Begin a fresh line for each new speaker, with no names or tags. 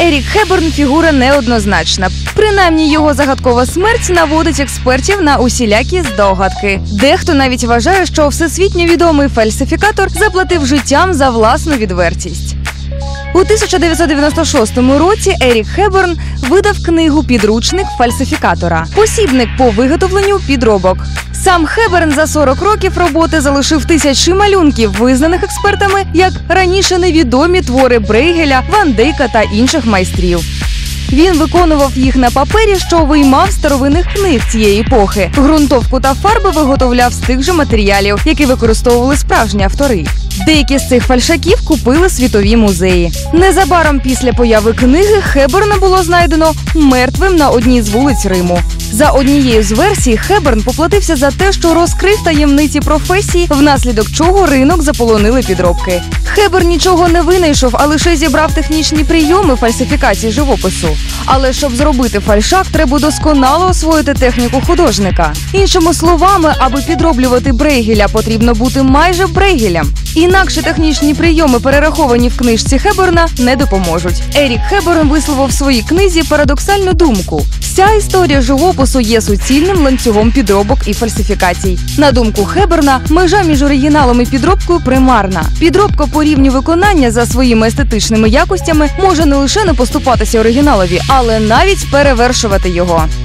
Ерік Хепберн – фігура неоднозначна. Принаймні, його загадкова смерть наводить експертів на усілякі здогадки. Дехто навіть вважає, що всесвітньо відомий фальсифікатор заплатив життям за власну відвертість. У 1996 році Ерік Хепберн видав книгу «Підручник фальсифікатора» – посібник по виготовленню підробок. Сам Хепберн за 40 років роботи залишив тисячі малюнків, визнаних експертами як раніше невідомі твори Брейгеля, Ван Дейка та інших майстрів. Він виконував їх на папері, що виймав з старовинних книг цієї епохи. Ґрунтовку та фарби виготовляв з тих же матеріалів, які використовували справжні автори. Деякі з цих фальшаків купили світові музеї. Незабаром після появи книги Хепберна було знайдено мертвим на одній з вулиць Риму. За однією з версій, Хепберн поплатився за те, що розкрив таємниці професії, внаслідок чого ринок заполонили підробки. Хепберн нічого не винайшов, а лише зібрав технічні прийоми фальсифікації живопису. Але щоб зробити фальшак, треба досконало освоїти техніку художника. Іншими словами, аби підроблювати Брейгеля, потрібно бути майже Брейгелем. Інакше технічні прийоми, перераховані в книжці Хепберна, не допоможуть. Ерік Хепберн висловив в своїй книзі парадоксальну думку. Вся історія живопису є суцільним ланцюгом підробок і фальсифікацій. На думку Хепберна, межа між оригіналом і підробкою примарна. Підробка по рівню виконання за своїми естетичними якостями може не лише не поступатися оригіналові, але навіть перевершувати його.